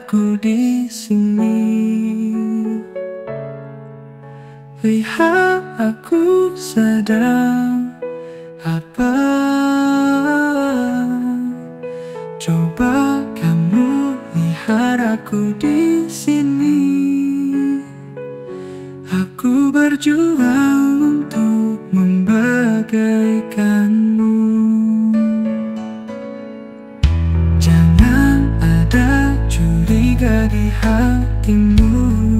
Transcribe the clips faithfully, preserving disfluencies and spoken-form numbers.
aku di sini. Lihat aku sedang apa? Coba kamu lihat aku di sini. Aku berjuang untuk membagaikanmu. Jangan ada curiga di hatimu,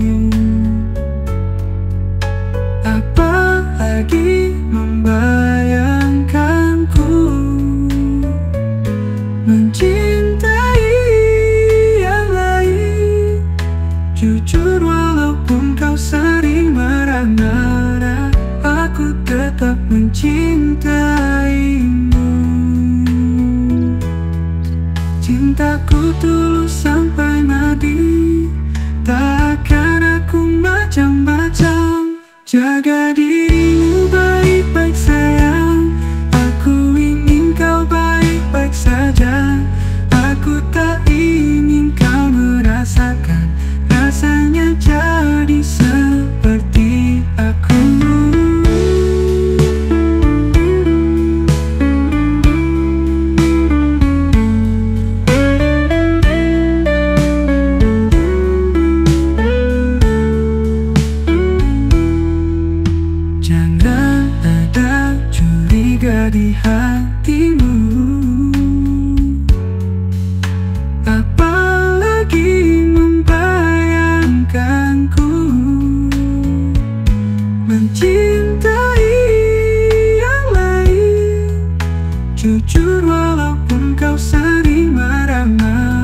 apalagi membayangkanku mencintai yang lain. Jujur walaupun kau sering marah-marah, aku tetap mencintaimu. Cintaku tulus sampai mati, tak akan aku macam-macam. Jaga dirimu baik-baik sayang, aku ingin kau baik-baik saja. Aku tak ingin kau merasakan rasanya jadi seperti aku. Jangan ada curiga di hatimu, apalagi membayangkanku mencintai yang lain. Jujur walaupun kau sering marah-marah,